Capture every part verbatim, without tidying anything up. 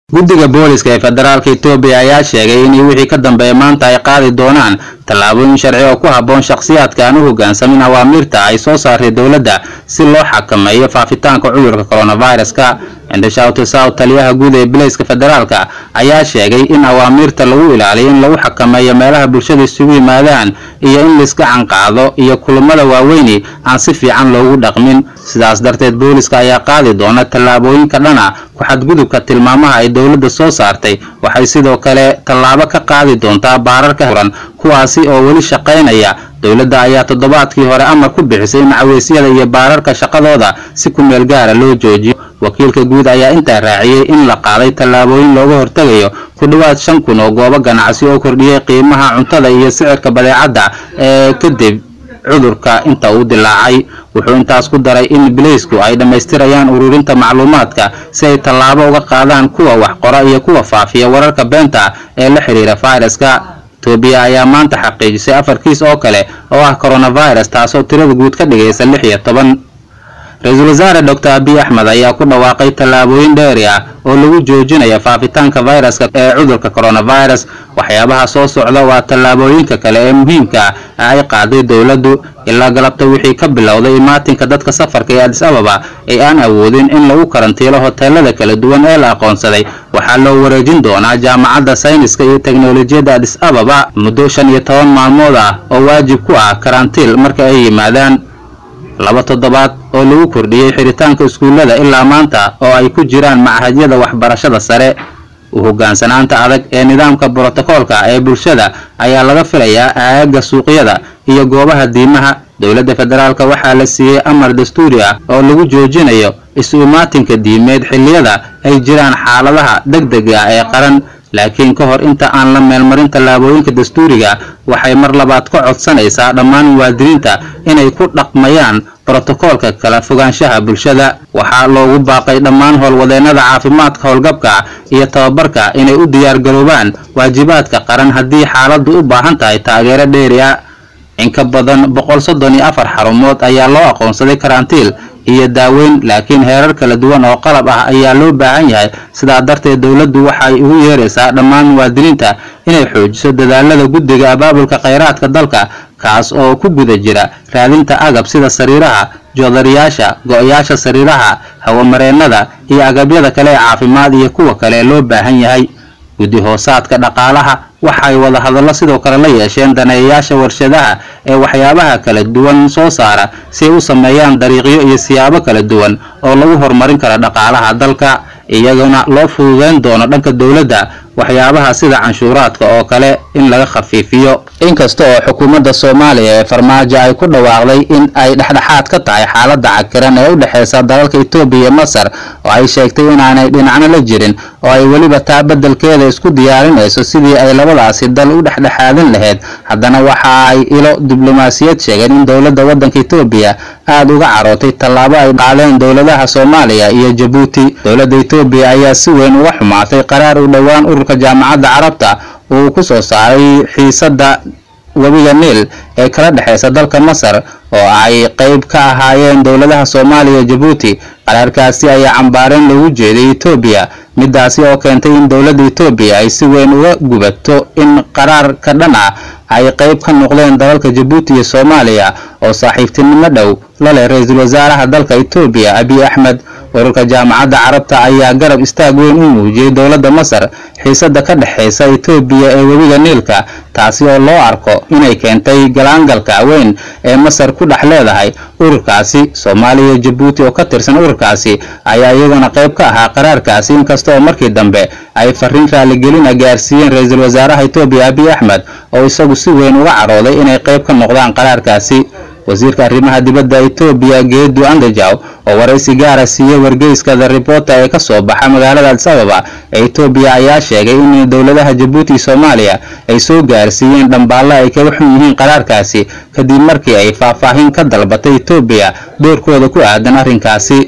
guddiga booliska ee federaalka Itoobiya ayaa sheegay in wixii ka dambeeyay maanta ay qaadi doonaan tallaabooyin sharci oo ku habboon shakhsiyaadka aan u hoggaansamin awaamirta ay soo saartay dawladda si loo xakameeyo faafitaanka cudurka coronavirus-ka. Indhashaawta South taliyaha guud ee booliska federaalka ayaa sheegay in awaamirta lagu ilaaliyo in lagu xakameeyo meelaha bulshada isugu yimaadaan iyo in la iska canqaado iyo kulamada waaweyn aan si fiican loogu dhaqmin. sidaas darteed booliska ayaa qaadi doona tallaabooyin ka dhana ku xadgudubka tilmaamaha ay dawladda soo saartay. waxay sidoo kale tallaabo ka qaadi doontaa baararka furan kuwaasi oo weli shaqeynaya. dawladda ayaa toddobaadkii hore amar ku bixisay in caweysyada iyo baararka shaqadooda si ku meel gaar ah loo joojiyo. wakiilka guud ayaa intaa raaciyay in la qaaday tallaabooyin looga hortagayo ku dhawaad shan kun oo goobo ganacsi oo kordhiyay qiimaha cuntada iyo sicirka badeecada ee kadib cudurka inta uu dilaacay. wuxuu intaas ku daray in bileysku ay dhameystirayaan ururinta macluumaadka si ay tallaabo uga qaadaan kuwa wax qora iyo kuwa faafiya wararka beenta ee la xiriira fayraska. Itoobiya ayaa maanta xaqiijisay afar kiis oo kale oo ah coronavirus taasoo tirada guud ka dhigaysa lix iyo toban. Ra'iisul Wasaare Doctor Abiy Ahmed ayaa ku dhawaaqay tallaabooyin dheeri ah oo lagu joojinayo faafitaanka fayraska ee cudurka coronavirus. waxyaabaha soo socda waa tallaabooyinka kale ee muhiimka ah ay qaaday dawladdu ilaa galabta wixii ka bilowday imaatinka dadka safarka ee Addis Ababa ee aan awoodin in lagu karantiilo hoteelada kala duwan ee la aqoonsaday. waxaa loo wareejin doonaa jaamacadda sayniska iyo teknoolajiyadda Addis Ababa muddo shan iyo toban maalmood ah oo waajib ku ah karantiil marka ay yimaadaan. laba toddobaad oo lagu kordhiyay xiritaanka iskuulada ilaa maanta oo ay ku jiraan machadyada waxbarashada sare. u hoggaansanaanta adag ee nidaamka borotokoolka ee bulshada ayaa laga filayaa aagga suuqyada iyo goobaha diimaha. dawladda federaalka waxaa la siiyay amar dastuuri ah oo lagu joojinayo isu imaatinka diimeed xilliyada ay jiraan xaaladaha degdega ah ee qaran. laakiin ka hor inta aan la meelmarin tallaabooyinka dastuuriga waxay mar labaad ka codsanaysaa dhammaan muwaadiniinta inay ku dhaqmayaan borotokoolka kala fogaanshaha bulshada. waxaa loogu baaqay dhammaan howlwadeennada caafimaadka howlgabka iyo tababarka inay u diyaar garoobaan waajibaadka qaran haddii xaaladdu u baahan tahay taageero dheeri ah. in ka badan boqol soddon iyo afar xarumood ayaa loo aqoonsaday karantiil iyo daaweyn laakiin heerar kala duwan oo qalab ah ayaa loo baahan yahay. sidaa darteed dawladdu waxay ugu yeeraysaa dhammaan muwaadiniinta inay xoojiso dadaalada guddiga abaabulka kheyraadka dalka kaas oo ku guda jira raadinta agab sida sariiraha, joodariyaasha, go'yaasha sariiraha, hawo-mareennada iyo agabyada kale ee caafimaad iyo kuwa kale loo baahan yahay. guddi hoosaadka dhaqaalaha waxay wada hadallo sidoo kale la yeesheen daneeyayaasha warshadaha ee waxyaabaha kala duwan soo saara si ay u sameeyaan dariiqyo iyo siyaabo kala duwan oo lagu horumarin karo dhaqaalaha dalka iyaguna loo fududeyn doono dhanka dawladda waxyaabaha sida canshuuraadka oo kale in laga khafiifiyo. inkasta oo xukuumadda Soomaaliya ee farmaajo ay ku dhawaaqday in ay dhexdhexaad ka tahay xaaladda cakiran ee u dhaxaysa dalalka Itoobiya iyo Masar oo ay sheegtay in aanay dhinacna la jirin oo ay waliba taa beddelkeeda isku diyaarinayso sidii ay labadaasi dal u dhexdhexaadin lahayd, haddana waxa ay ilo diblomaasiyad sheegeen in dawladda waddanka Itoobiya aad uga carootay tallaabo ay qaadeen dawladaha Soomaaliya iyo Djibouti. dawladda Itoobiya ayaa si weyn uga xumaatay qaraar u dhawaan ururka jaamacadda Carabta uu ku soo saaray xiisadda webiga Niil ee kala dhaxaysa dalka Masar oo ay qayb ka ahaayeen dawladaha Soomaaliya iyo Djibouti. qaraarkaasi ayaa cambaareen lagu jeeday Itoobiya midaasi oo keentay in dawladda Itoobiya ay si weyn uga gubato in qaraar ka dhan ah ay qayb ka noqdeen dalalka Djibouti iyo Soomaaliya oo saaxiibtinimo dhow la leh ra'iisul wasaaraha dalka Itoobiya Abiy Ahmed. ururka jaamacadda Carabta ayaa garab istaag weyn u muujiyay dawladda Masar xiisadda ka dhaxaysa Itoobiya ee webiga Niilka taasi oo loo arko inay keentay galaangalka weyn ee Masar ku dhex leedahay ururkaasi. Soomaaliya iyo Djibouti oo ka tirsan ururkaasi ayaa iyaguna qayb ka ahaa qaraarkaasi inkasta oo markii dambe ay fariin raaligelin gaarsiiyeen ra'iisul wasaaraha Itoobiya Abiy Ahmed oo isagu si weyn uga carooday inay qayb ka noqdaan qaraarkaasi. wasiirka arrimaha dibadda Itoobiya Geedu Andajaw oo waraysi gaar ah siiyay wargeyska The Reporter ee ka soo baxa magaalada Addis Ababa ee Itoobiya ayaa sheegay in dawladaha Djibouti iyo Soomaaliya ay soo gaarsiiyeen dhambaale ay kaga xun yihiin qaraarkaasi kadib markii ay faahfaahin ka dalbatay Itoobiya doorkooda ku aadan arrinkaasi.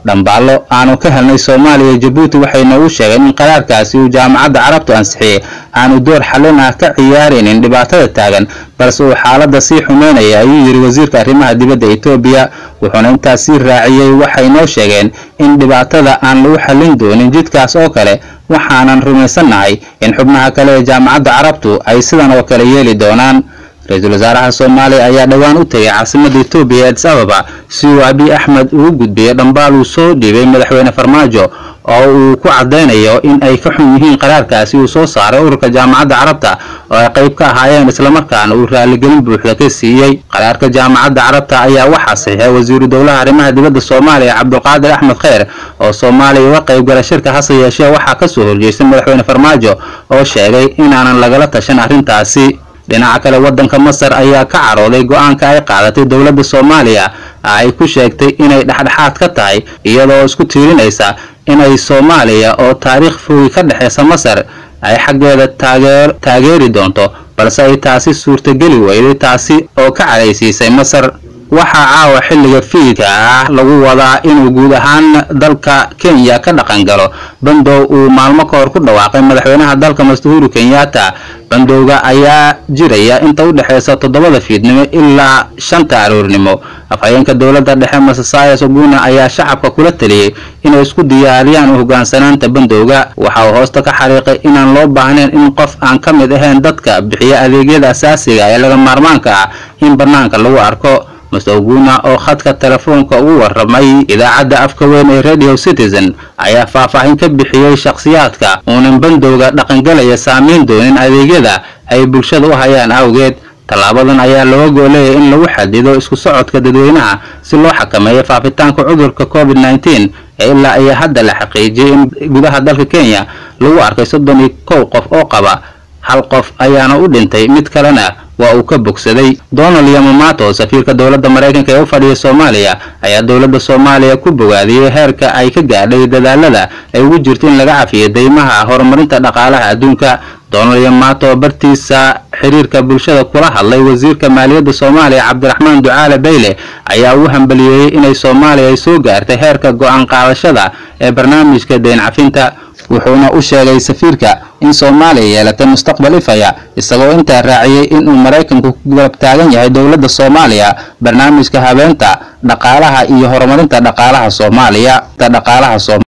dhambaalo aanu ka helnay Soomaaliya iyo Djibouti waxay nagu sheegeen in qaraarkaasi uu jaamacadda carabtu ansixiyay aanu door xalin ah ka ciyaareen dhibaatada taagan balse uu xaaladda sii xumeynaya ayuu yiri wasiirka arrimaha dibadda Itoobiya wuxuuna intaasi raaciyay waxay noo sheegeen in dhibaatada aan lagu xalin doonin jidkaas oo kale waxaanan rumaysanahay in xubnaha kale ee jaamacadda carabtu ay sidan oo kale yeeli doonaan Ra'iisul Wasaaraha Soomaaliya ayaa dhawaan u tagay caasimadda Itoobiya Addis Ababa si uu Abiy Ahmed ugu gudbiyo dhambaal uu soo dhiibay madaxweyne Farmaajo oo uu ku cadeynayo in ay ka xun yihiin qaraarkaasi uu soo saaray ururka jaamacadda carabta oo ay qayb ka ahaayeen isla markaana uu raaligelin buuxda ka siiyay qaraarka jaamacadda carabta ayaa waxaa saxiixay wasiiru dowlaha arrimaha dibadda Soomaaliya Cabdulqaadir Axmed Khayr oo Soomaaliya uga qayb galay shirka hase yeeshee waxaa ka soo horjeestay madaxweyne Farmaajo oo sheegay in aanan lagala tashan arrintaasi dhinaca kale wadanka Masar ayaa ka carooday go'aanka ay qaadatay dawladda Soomaaliya ay ku sheegtay inay dhaxdhaxaad ka tahay iyadoo isku tiirinaysa inay Soomaaliya oo taariikh fog ka dhaxaysa Masar ay xaggeeda taageer taageeri doonto balse ay taasi suurtagali weyday taasi oo ka careysiisay Masar waxa caawa xilliga fiidka ah lagu wadaa inuu guud ahaan dalka Kenya ka dhaqan galo bandow uu maalmo ka hor ku dhawaaqay madaxweynaha dalka Uhuru Kenyatta bandowga ayaa jiraya inta u dhaxaysa toddobada fiidnimo ilaa shanta aroornimo afhayeenka dawladda dhexe Massaaya Suguna ayaa shacabka kula taliyay inay isku diyaariyaan u hoggaansanaanta bandowga waxa uu hoosta ka xariiqay inaan loo baahnayn in qof aan ka mid ahayn dadka bixiya adeegyada asaasiga ee laga maarmaanka ah in banaanka lagu arko Mas'uuluna oo khadka telefoonka ugu waramay idaacadda afka weyn ee Radio Citizen ayaa faahfaahin ka bixiyay shakhsiyaadka oo bandowga dhaqan galaya saameyn doonin adeegyada ay bulshada u hayaan awgeed talaabadan ayaa loo gooleeyay in lagu xadido isku socodka dadweynaha si loo xakameeyo faafitaanka cudurka COVID nineteen ee ilaa ay hadda la xaqiijiyay in gudaha dalka Kenya lagu arkay soddon iyo kow qof oo qaba hal qof ayaana u dhintay mid kalena waa uu ka bogsaday Donald Yamamoto safiirka dawladda Mareykanka ee u fadhiya Soomaaliya ayaa dawladda Soomaaliya ku bogaadiyay heerka ay ka gaadhay dadaalada ay ugu jirto in laga cafiyo deymaha horumarinta dhaqaalaha adduunka Donald Yamamoto bartiisa xiriirka bulshada kula hadlay wasiirka maaliyadda Soomaaliya Cabdiraxmaan Ducaale Bayle ayaa u hambaliyay inay Soomaaliya ay soo gaartay heerka go'aan qaadashada ee barnaamijka deyn cafinta wuxuuna u sheegay safiirka in Soomaaliya yeelatay mustaqbal ifaya isagoo inta raaciyay in uu Mareykanku ku garab taagan yahay dawladda Soomaaliya barnaamijka habeenta dhaqaalaha iyo horumarinta dhaqaalaha Soomaaliya dhaqaalaha